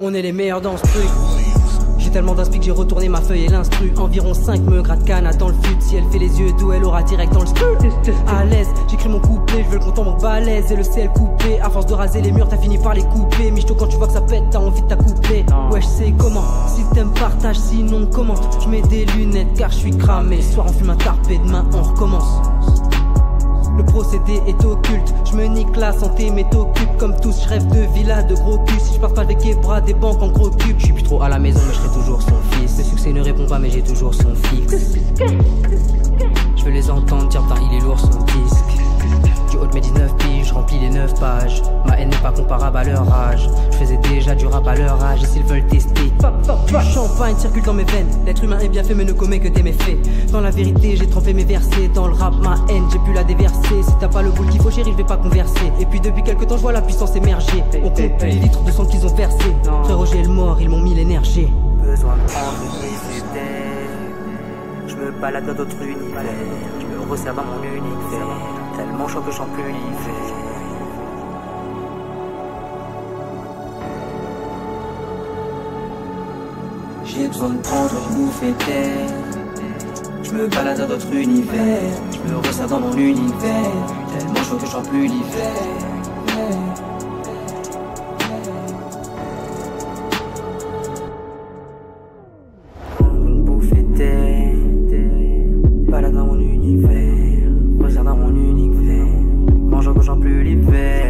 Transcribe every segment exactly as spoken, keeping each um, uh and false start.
On est les meilleurs dans ce truc. J'ai tellement d'inspi que j'ai retourné ma feuille et l'instru. Environ cinq me gratte canne dans le fut. Si elle fait les yeux doux, elle aura direct dans le stru. À l'aise, j'écris mon couplet, je veux le compte en mon balèze et le ciel coupé. À force de raser les murs, t'as fini par les couper. Michto, quand tu vois que ça pète, t'as envie de t'accouper. Ouais, je sais comment. Si t'aimes, partage, sinon commente. Je mets des lunettes car je suis cramé. Ce soir on fume un tarpé, demain on recommence. Le procédé est occulte, je me nique la santé mais t'occupe comme tous, je rêve de villa, de gros cul. Si je partage avec les bras des banques en gros cube, je suis plus trop à la maison mais je serai toujours son fils. Le succès ne répond pas mais j'ai toujours son fixe. Je veux les entendre dire putain il est lourd son disque. Du haut de mes dix-neuf piges, je remplis les neuf pages. Ma haine n'est pas comparable à leur âge. Je faisais déjà du rap à leur âge et s'ils veulent tester, du champagne circule dans mes veines. L'être humain est bien fait mais ne commet que des méfaits. Dans la vérité j'ai trempé mes versets. Dans le rap ma haine j'ai pu la déverser. Si t'as pas le boule qu'il faut chérie je vais pas converser. Et puis depuis quelques temps je vois la puissance émerger. On compte les litres de sang qu'ils ont versé. Frérot j'ai le mort, ils m'ont mis l'énergie. Besoin de prendre une idée. Je me balade dans d'autres univers. Je me resserre dans mon unique verre. Tellement chaud que j'en plus l'hiver. J'ai besoin de prendre une bouffée d'air. Je me balade dans d'autres univers. Je me resserre dans mon univers. Tellement chaud que j'en plus l'hiver. Une bouffée d'air. Balade dans mon univers. Resserre dans mon univers. Mangeant que j'en plus l'hiver.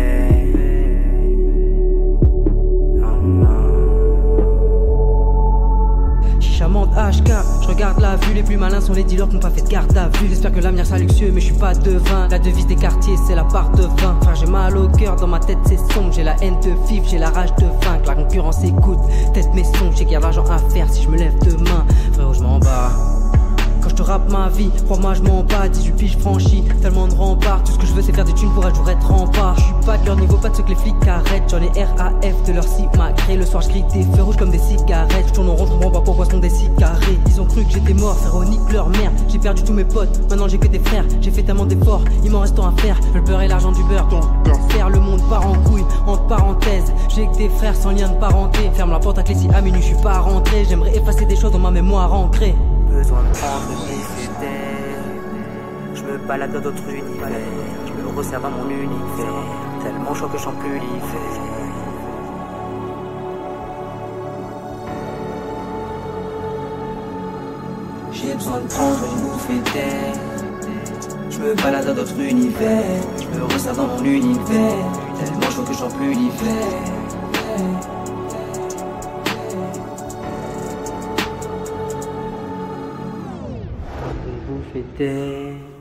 Chamande H K, je regarde la vue, les plus malins sont les dealers qui n'ont pas fait de garde à vue. J'espère que l'avenir sera luxueux mais je suis pas devin. La devise des quartiers c'est la part de vin. Frère j'ai mal au cœur, dans ma tête c'est sombre. J'ai la haine de vivre, j'ai la rage de vaincre. La concurrence écoute, teste mes sons. J'ai qu'il y a de l'argent à faire si je me lève demain. Frérot je m'en bats. Quand je te rappe ma vie, crois-moi je m'en bats. dix-huit piges franchis, tellement de remparts. Tout ce que je veux c'est faire des thunes pour un jour être rempart. Je suis pas de leur niveau, pas de ceux que les flics arrêtent. J'en ai R A F de leur simagré. Le soir je grille des feux rouges comme des cigarettes. Je tourne en rond, je comprends pas pourquoi sont des cigarets. Ils ont cru que j'étais mort, frérot nique leur mère. J'ai perdu tous mes potes, maintenant j'ai que des frères. J'ai fait tellement d'efforts, il m'en reste tant à faire. Le beurre et l'argent du beurre, donc faire le monde part en couille. Entre parenthèses, j'ai que des frères sans lien de parenté. Ferme la porte à clé si à minuit je suis pas rentré. J'aimerais effacer des choses dans ma mémoire ancrée. Besoin de prendre une bouffée d'air. Je me balade dans d'autres univers. Je me resserre dans mon univers. Tellement chaud que j'en plus l'hiver. J'ai besoin de prendre une bouffée d'air. Je me balade dans d'autres univers. Je me resserre dans mon univers. Tellement chaud que j'en plus l'hiver. Bouffée d'air.